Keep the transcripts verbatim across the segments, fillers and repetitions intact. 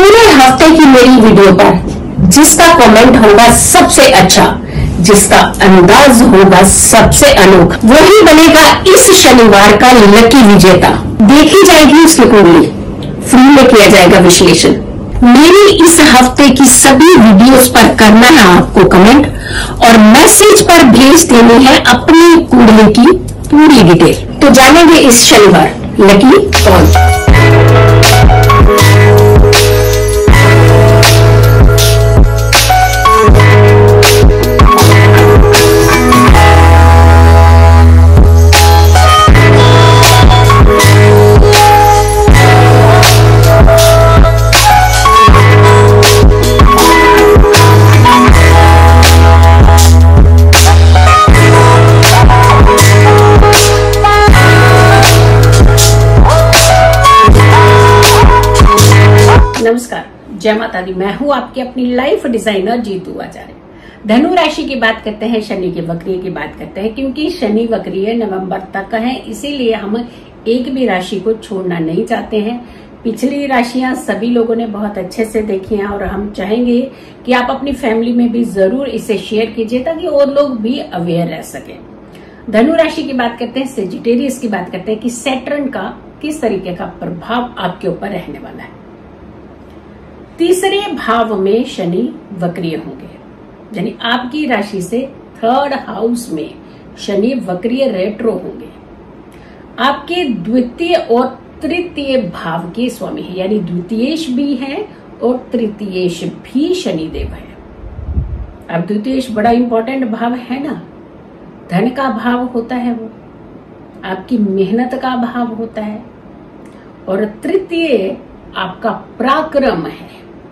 पूरे हफ्ते की मेरी वीडियो पर जिसका कमेंट होगा सबसे अच्छा, जिसका अंदाज होगा सबसे अनोखा, वही बनेगा इस शनिवार का लकी विजेता। देखी जाएगी उसकी कुंडली, फ्री में किया जाएगा विश्लेषण। मेरी इस हफ्ते की सभी वीडियोस पर करना है आपको कमेंट और मैसेज पर भेज देनी है अपनी कुंडली की पूरी डिटेल। तो जानेंगे इस शनिवार लकी कौन। नमस्कार, जय माता दी। मैं हूं आपकी अपनी लाइफ डिजाइनर जीतू आचार्य। धनु राशि की बात करते हैं, शनि के वक्रिय की बात करते हैं। क्योंकि शनि वक्रिय नवंबर तक है, इसीलिए हम एक भी राशि को छोड़ना नहीं चाहते हैं। पिछली राशियां सभी लोगों ने बहुत अच्छे से देखी हैं और हम चाहेंगे कि आप अपनी फैमिली में भी जरूर इसे शेयर कीजिए ताकि और लोग भी अवेयर रह सके। धनु राशि की बात करते हैं, सेजिटेरियस की बात करते हैं कि सैटर्न का किस तरीके का प्रभाव आपके ऊपर रहने वाला है। तीसरे भाव में शनि वक्रिय होंगे, यानी आपकी राशि से थर्ड हाउस में शनि वक्रिय रेट्रो होंगे। आपके द्वितीय और तृतीय भाव के स्वामी है, यानी द्वितीयेश भी है और तृतीयेश भी शनिदेव है। अब द्वितीयेश बड़ा इंपॉर्टेंट भाव है ना, धन का भाव होता है, वो आपकी मेहनत का भाव होता है। और तृतीय आपका पराक्रम है।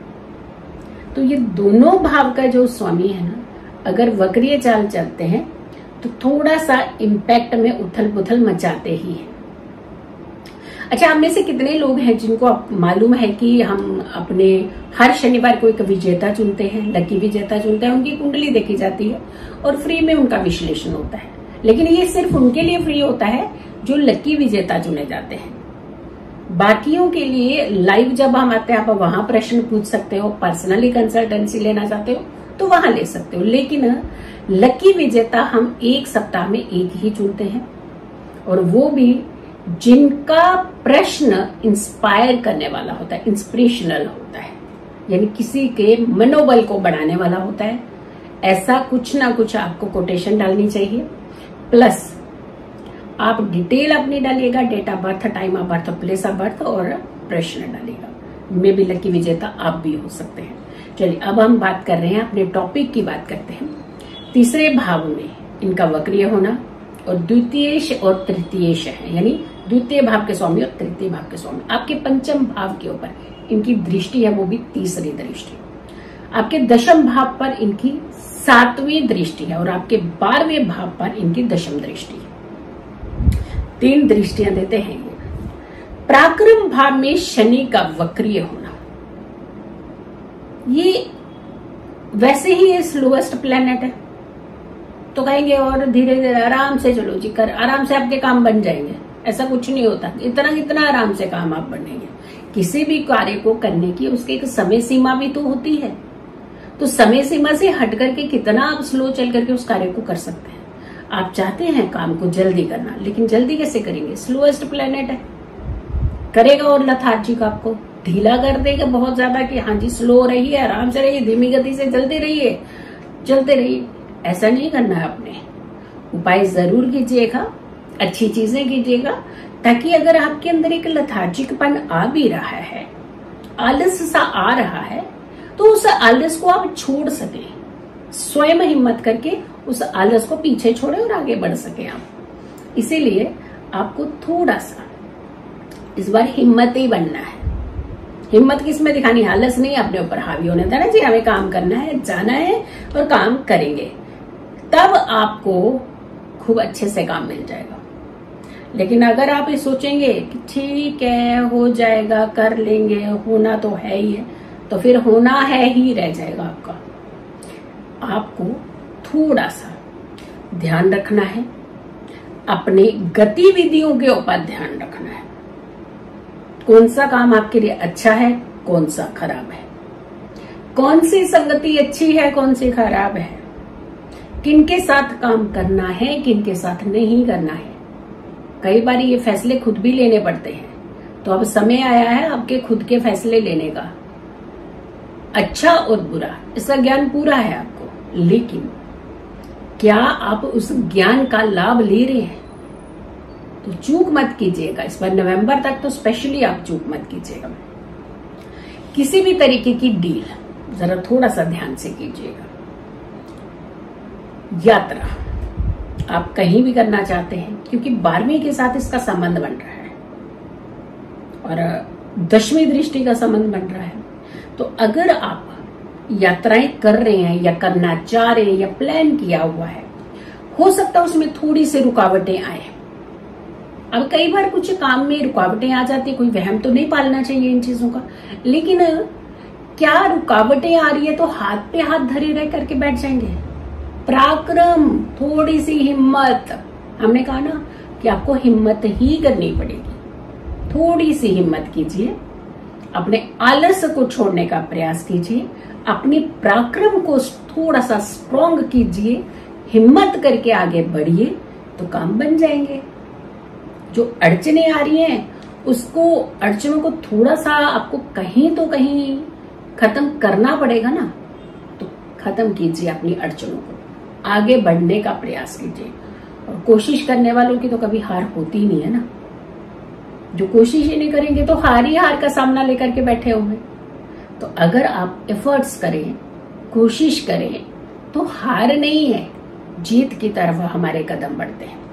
तो ये दोनों भाव का जो स्वामी है ना, अगर वक्रीय चाल चलते हैं तो थोड़ा सा इम्पैक्ट में उथल पुथल मचाते ही है। अच्छा, हम में से कितने लोग हैं जिनको आप मालूम है कि हम अपने हर शनिवार को एक विजेता चुनते हैं, लकी विजेता चुनते हैं, उनकी कुंडली देखी जाती है और फ्री में उनका विश्लेषण होता है। लेकिन ये सिर्फ उनके लिए फ्री होता है जो लकी विजेता चुने जाते हैं। बाकियों के लिए लाइव जब हम आते हैं, आप वहां प्रश्न पूछ सकते हो, पर्सनली कंसल्टेंसी लेना चाहते हो तो वहां ले सकते हो। लेकिन लकी विजेता हम एक सप्ताह में एक ही चुनते हैं और वो भी जिनका प्रश्न इंस्पायर करने वाला होता है, इंस्पिरेशनल होता है, यानी किसी के मनोबल को बढ़ाने वाला होता है। ऐसा कुछ ना कुछ आपको कोटेशन डालनी चाहिए, प्लस आप डिटेल अपनी डालिएगा, date of birth, time of birth, place of birth और प्रश्न डालिएगा। में भी लकी विजेता आप भी हो सकते हैं। चलिए, अब हम बात कर रहे हैं, अपने टॉपिक की बात करते हैं। तीसरे भाव में इनका वक्रीय होना और द्वितीयेश और तृतीयेश है, यानी द्वितीय भाव के स्वामी और तृतीय भाव के स्वामी। आपके पंचम भाव के ऊपर इनकी दृष्टि है, वो भी तीसरी दृष्टि। आपके दशम भाव पर इनकी सातवीं दृष्टि है और आपके बारहवें भाव पर इनकी दशम दृष्टि है। तीन दृष्टियां देते हैं ये। पराक्रम भाव में शनि का वक्रीय होना, ये वैसे ही ये स्लोएस्ट प्लेनेट है, तो कहेंगे और धीरे धीरे आराम से चलो जी, कर आराम से आपके काम बन जाएंगे। ऐसा कुछ नहीं होता, इतना इतना आराम से काम आप बनेंगे। किसी भी कार्य को करने की उसकी एक समय सीमा भी तो होती है, तो समय सीमा से हट करके कितना आप स्लो चल करके उस कार्य को कर सकते हैं। आप चाहते हैं काम को जल्दी करना, लेकिन जल्दी कैसे करेंगे? स्लोएस्ट प्लेनेट है, करेगा और लथार्जिक आपको ढीला कर देगा बहुत ज्यादा कि हाँ जी स्लो रहिए, आराम से रहिए, धीमी गति से चलते रहिए, चलते रहिए। ऐसा नहीं करना है आपने। उपाय जरूर कीजिएगा, अच्छी चीजें कीजिएगा, ताकि अगर आपके अंदर एक लथार्जिकपन आ भी रहा है, आलस सा आ रहा है, तो उस आलस को आप छोड़ सके, स्वयं हिम्मत करके उस आलस को पीछे छोड़े और आगे बढ़ सके आप। इसीलिए आपको थोड़ा सा इस बार हिम्मत ही बनना है। हिम्मत किस में दिखानी है? आलस नहीं अपने ऊपर हावी होने देना जी, हमें काम करना है, जाना है और काम करेंगे, तब आपको खूब अच्छे से काम मिल जाएगा। लेकिन अगर आप ये सोचेंगे कि ठीक है हो जाएगा, कर लेंगे, होना तो है ही है, तो फिर होना है ही रह जाएगा आपका। आपको थोड़ा सा ध्यान रखना है, अपनी गतिविधियों के ऊपर ध्यान रखना है। कौन सा काम आपके लिए अच्छा है, कौन सा खराब है, कौन सी संगति अच्छी है, कौन सी खराब है, किनके साथ काम करना है, किनके साथ नहीं करना है। कई बार ये फैसले खुद भी लेने पड़ते हैं, तो अब समय आया है आपके खुद के फैसले लेने का। अच्छा और बुरा इसका ज्ञान पूरा है आपको, लेकिन क्या आप उस ज्ञान का लाभ ले रहे हैं? तो चूक मत कीजिएगा इस बार, नवंबर तक तो स्पेशली आप चूक मत कीजिएगा। किसी भी तरीके की डील जरा थोड़ा सा ध्यान से कीजिएगा। यात्रा आप कहीं भी करना चाहते हैं, क्योंकि बारहवीं के साथ इसका संबंध बन रहा है और दसवीं दृष्टि का संबंध बन रहा है। तो अगर आप यात्राएं कर रहे हैं या करना चाह रहे हैं या प्लान किया हुआ है, हो सकता है उसमें थोड़ी सी रुकावटें आए। अब कई बार कुछ काम में रुकावटें आ जाती है, कोई वहम तो नहीं पालना चाहिए इन चीजों का, लेकिन क्या रुकावटें आ रही है तो हाथ पे हाथ धरे रह करके बैठ जाएंगे? पराक्रम, थोड़ी सी हिम्मत। हमने कहा ना कि आपको हिम्मत ही करनी पड़ेगी। थोड़ी सी हिम्मत कीजिए, अपने आलस को छोड़ने का प्रयास कीजिए, अपने पराक्रम को थोड़ा सा स्ट्रॉन्ग कीजिए, हिम्मत करके आगे बढ़िए तो काम बन जाएंगे। जो अड़चने आ रही हैं उसको, अड़चनों को थोड़ा सा आपको कहीं तो कहीं खत्म करना पड़ेगा ना, तो खत्म कीजिए अपनी अड़चनों को, आगे बढ़ने का प्रयास कीजिए। और कोशिश करने वालों की तो कभी हार होती ही नहीं है ना। जो कोशिश ही नहीं करेंगे तो हार ही हार का सामना लेकर के बैठे होंगे। तो अगर आप एफर्ट्स करें, कोशिश करें, तो हार नहीं है, जीत की तरफ हमारे कदम बढ़ते हैं।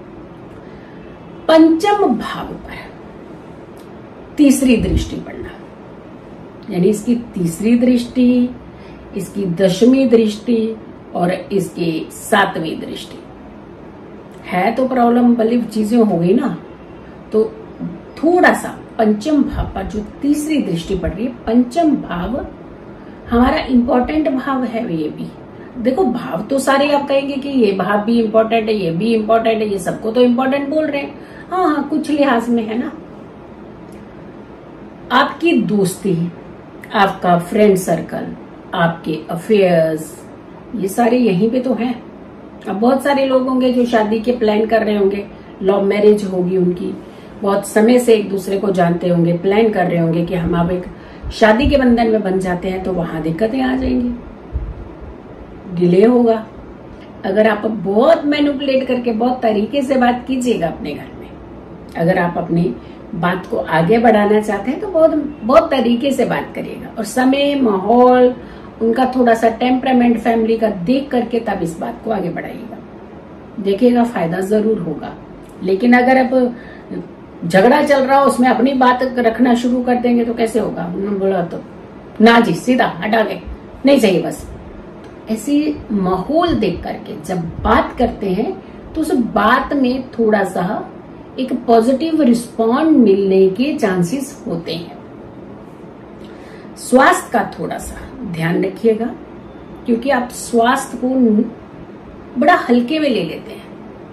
पंचम भाव पर तीसरी दृष्टि पड़ना, यानी इसकी तीसरी दृष्टि, इसकी दशमी दृष्टि और इसकी सातवीं दृष्टि है। तो प्रॉब्लम वाली चीजें हो गई ना, तो थोड़ा सा पंचम भाव पर जो तीसरी दृष्टि पड़ रही है, पंचम भाव हमारा इंपॉर्टेंट भाव है। ये भी देखो, भाव तो सारे आप कहेंगे कि ये भाव भी इंपॉर्टेंट है, ये भी इंपॉर्टेंट है, ये सबको तो इंपॉर्टेंट बोल रहे हैं। हाँ हाँ, कुछ लिहाज में है ना। आपकी दोस्ती, आपका फ्रेंड सर्कल, आपके अफेयर्स, ये सारे यहीं पे तो हैं। अब बहुत सारे लोग होंगे जो शादी के प्लान कर रहे होंगे, लव मैरिज होगी उनकी, बहुत समय से एक दूसरे को जानते होंगे, प्लान कर रहे होंगे कि हम अब एक शादी के बंधन में बन जाते हैं, तो वहां दिक्कतें आ जाएंगी, डिले होगा। अगर आप बहुत मैनिपुलेट करके बहुत तरीके से बात कीजिएगा अपने घर में, अगर आप अपनी बात को आगे बढ़ाना चाहते हैं तो बहुत बहुत तरीके से बात करिएगा, और समय, माहौल, उनका थोड़ा सा टेम्परामेंट फैमिली का देख करके तब इस बात को आगे बढ़ाइएगा। देखिएगा फायदा जरूर होगा। लेकिन अगर आप झगड़ा चल रहा हो, उसमें अपनी बात रखना शुरू कर देंगे तो कैसे होगा? बोला तो ना जी, सीधा हटा के, नहीं चाहिए बस। ऐसी माहौल देख करके जब बात करते हैं तो उस बात में थोड़ा सा एक पॉजिटिव रिस्पॉन्ड मिलने के चांसेस होते हैं। स्वास्थ्य का थोड़ा सा ध्यान रखिएगा, क्योंकि आप स्वास्थ्य को बड़ा हल्के में ले लेते हैं।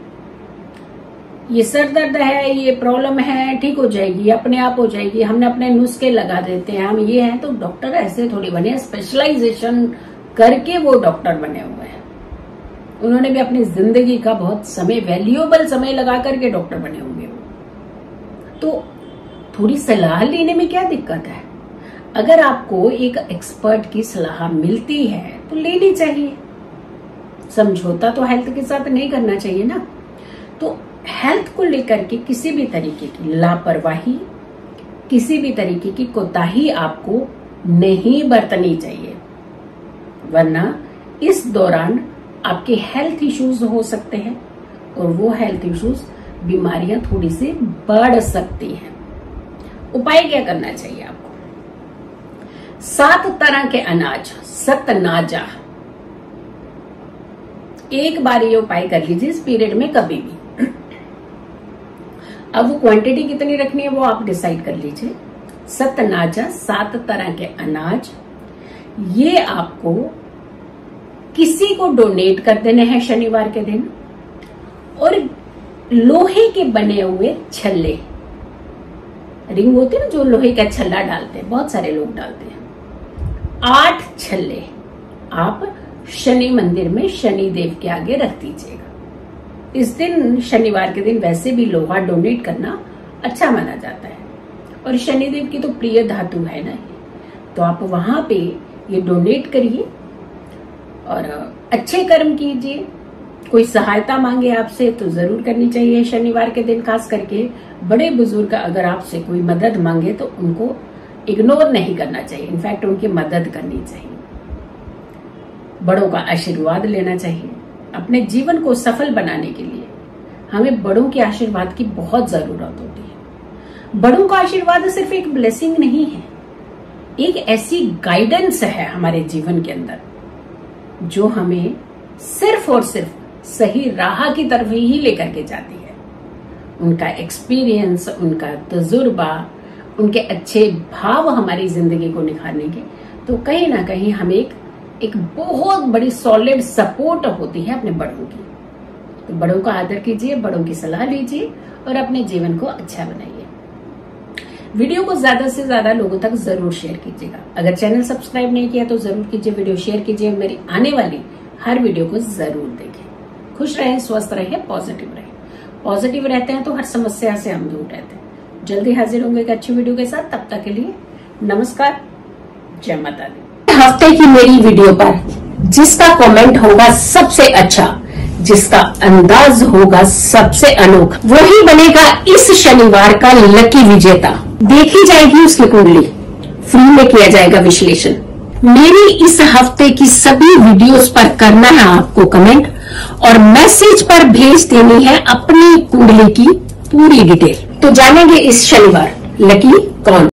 ये सर दर्द है, ये प्रॉब्लम है, ठीक हो जाएगी, अपने आप हो जाएगी, हमने अपने नुस्खे लगा देते हैं, हम ये हैं। तो डॉक्टर ऐसे थोड़ी बने, स्पेशलाइजेशन करके वो डॉक्टर बने हुए हैं। उन्होंने भी अपनी जिंदगी का बहुत समय, वैल्यूएबल समय लगा करके डॉक्टर बने होंगे। तो थोड़ी सलाह लेने में क्या दिक्कत है? अगर आपको एक एक्सपर्ट की सलाह मिलती है तो लेनी चाहिए। समझौता तो हेल्थ के साथ नहीं करना चाहिए ना। तो हेल्थ को लेकर के किसी भी तरीके की लापरवाही, किसी भी तरीके की कोताही आपको नहीं बरतनी चाहिए, वरना इस दौरान आपके हेल्थ इश्यूज हो सकते हैं, और वो हेल्थ इश्यूज, बीमारियां थोड़ी सी बढ़ सकती हैं। उपाय क्या करना चाहिए आपको? सात तरह के अनाज, सतनाजा, एक बार ये उपाय कर लीजिए इस पीरियड में कभी भी। अब वो क्वांटिटी कितनी रखनी है वो आप डिसाइड कर लीजिए। सतनाजा, सात तरह के अनाज, ये आपको किसी को डोनेट कर देने हैं शनिवार के दिन। और लोहे के बने हुए छल्ले, रिंग होती है ना, जो लोहे का छल्ला डालते हैं, बहुत सारे लोग डालते हैं। आठ छल्ले आप शनि मंदिर में शनि देव के आगे रख दीजिएगा। इस दिन, शनिवार के दिन, वैसे भी लोहा डोनेट करना अच्छा माना जाता है और शनिदेव की तो प्रिय धातु है ना, तो आप वहां पे ये डोनेट करिए और अच्छे कर्म कीजिए। कोई सहायता मांगे आपसे तो जरूर करनी चाहिए शनिवार के दिन, खास करके बड़े बुजुर्ग अगर आपसे कोई मदद मांगे तो उनको इग्नोर नहीं करना चाहिए, इनफैक्ट उनकी मदद करनी चाहिए। बड़ों का आशीर्वाद लेना चाहिए। अपने जीवन को सफल बनाने के लिए हमें बड़ों के आशीर्वाद की बहुत जरूरत होती है। बड़ों का आशीर्वाद सिर्फ एक ब्लेसिंग नहीं है, एक ऐसी गाइडेंस है हमारे जीवन के अंदर जो हमें सिर्फ और सिर्फ सही राह की तरफ ही लेकर के जाती है। उनका एक्सपीरियंस, उनका तजुर्बा, उनके अच्छे भाव हमारी जिंदगी को निखारने के, तो कहीं ना कहीं हमें एक, एक बहुत बड़ी सॉलिड सपोर्ट होती है अपने बड़ों की। तो बड़ों का आदर कीजिए, बड़ों की सलाह लीजिए और अपने जीवन को अच्छा बनाइए। वीडियो को ज्यादा से ज्यादा लोगों तक जरूर शेयर कीजिएगा। अगर चैनल सब्सक्राइब नहीं किया तो जरूर कीजिए, वीडियो शेयर कीजिए, मेरी आने वाली हर वीडियो को जरूर देखें। खुश रहें, स्वस्थ रहें, पॉजिटिव रहें। पॉजिटिव रहते हैं तो हर समस्या से हम दूर रहते हैं। जल्दी हाजिर होंगे एक अच्छी वीडियो के साथ, तब तक के लिए नमस्कार, जय माता दी। हफ्ते की मेरी वीडियो पर जिसका कमेंट होगा सबसे अच्छा, जिसका अंदाज होगा सबसे अनोखा, वही बनेगा इस शनिवार का लकी विजेता। देखी जाएगी उसकी कुंडली, फ्री में किया जाएगा विश्लेषण। मेरी इस हफ्ते की सभी वीडियोस पर करना है आपको कमेंट और मैसेज पर भेज देनी है अपनी कुंडली की पूरी डिटेल। तो जानेंगे इस शनिवार लकी कौन।